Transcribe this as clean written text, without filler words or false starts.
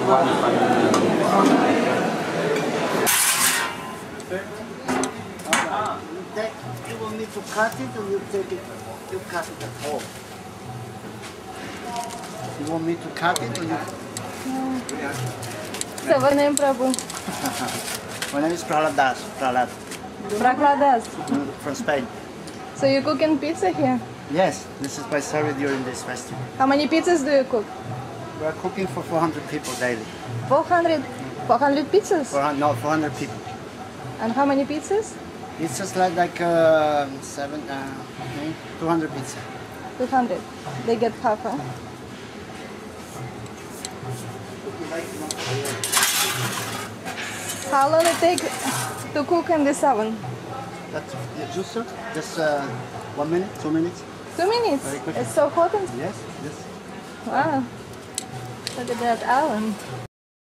You will need to cut it, or you take it. You cut it at home. You want me to cut it, or you? So what name, Prabhu? My name is Prahladas. Prahladas. From Spain. So you cooking pizza here? Yes, this is my service during this festival. How many pizzas do you cook? We are cooking for 400 people daily. 400 pizzas? 400 people. And how many pizzas? It's just like 200 pizza. 200. They get half, huh? How long it take to cook in this oven? That's just 1 minute, 2 minutes. 2 minutes? Very quick. It's so hot. Yes, yes. Wow. Look at that oven.